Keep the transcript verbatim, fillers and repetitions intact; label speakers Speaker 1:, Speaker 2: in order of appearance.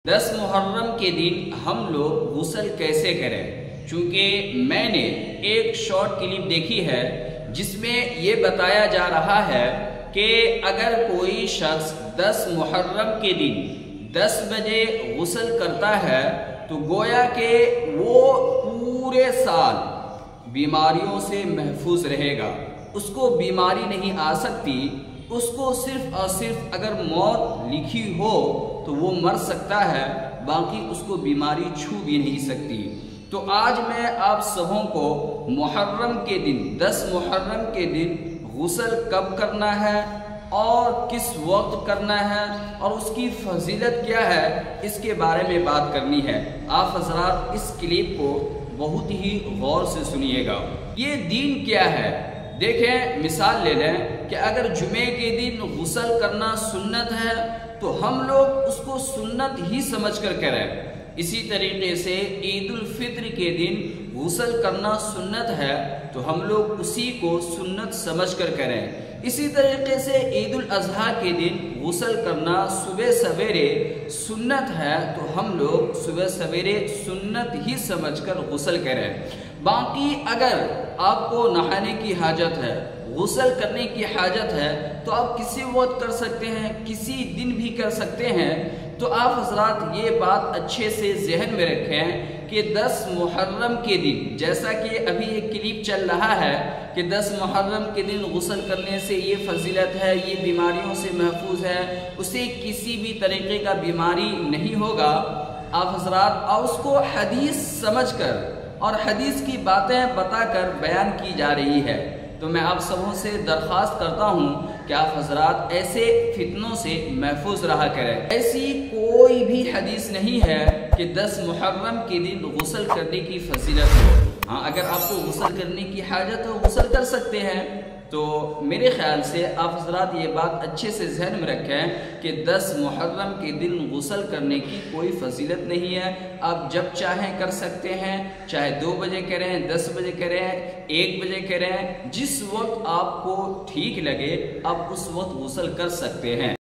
Speaker 1: دس محرم کے دن ہم لوگ غسل کیسے کریں؟ چونکہ میں نے ایک شارٹ کلپ دیکھی ہے جس میں یہ بتایا جا رہا ہے کہ اگر کوئی شخص دس محرم کے دن دس بجے غسل کرتا ہے تو گویا کہ وہ پورے سال بیماریوں سے محفوظ رہے گا، اس کو بیماری نہیں آ سکتی، اس کو صرف اور صرف اگر موت لکھی ہو تو وہ مر سکتا ہے، باقی اس کو بیماری چھو بھی نہیں سکتی۔ تو آج میں آپ سبوں کو محرم کے دن دس محرم کے دن غسل کب کرنا ہے اور کس وقت کرنا ہے اور اس کی فضیلت کیا ہے، اس کے بارے میں بات کرنی ہے۔ آپ حضرات اس کلپ کو بہت ہی غور سے سنیے گا۔ یہ دین کیا ہے؟ دیکھیں، مثال لے لیں کہ اگر جمعے کے دن غسل کرنا سنت ہے تو ہم لوگ اس کو سنت ہی سمجھ کر کریں۔ اسی طریقے سے عید الفطر کے دن غسل کرنا سنت ہے تو ہم لوگ اسی کو سنت سمجھ کر کریں۔ اسی طریقے سے عید الاضحیٰ کے دن غسل کرنا صبح سویرے سنت ہے تو ہم لوگ صبح سویرے سنت ہی سمجھ کر غسل کریں۔ باقی اگر آپ کو نہانے کی حاجت ہے، غسل کرنے کی حاجت ہے تو آپ کسی وقت کر سکتے ہیں، کسی دن بھی کر سکتے ہیں۔ تو آپ حضرات یہ بات اچھے سے ذہن میں رکھیں کہ دس محرم کے دن، جیسا کہ ابھی ایک کلپ چل رہا ہے کہ دس محرم کے دن غسل کرنے سے یہ فضیلت ہے، یہ بیماریوں سے محفوظ ہے، اسے کسی بھی طریقے کا بیماری نہیں ہوگا۔ آپ حضرات اور اس کو حدیث سمجھ کر اور حدیث کی باتیں بتا کر بیان کی جا رہی ہے۔ تو میں آپ سبوں سے درخواست کرتا ہوں کہ آپ حضرات ایسے فتنوں سے محفوظ رہا کریں۔ ایسی کوئی بھی حدیث نہیں ہے کہ دس محرم کے دن غسل کرنے کی فضیلت ہو۔ ہاں، اگر آپ کو غسل کرنے کی حاجت ہو غسل کر سکتے ہیں۔ تو میرے خیال سے آپ حضرات یہ بات اچھے سے ذہن میں رکھیں کہ دس محرم کے دن غسل کرنے کی کوئی فضیلت نہیں ہے۔ آپ جب چاہیں کر سکتے ہیں، چاہے دو بجے کریں، دس بجے کریں، ایک بجے کریں، جس وقت آپ کو ٹھیک لگے آپ اس وقت غسل کر سکتے ہیں۔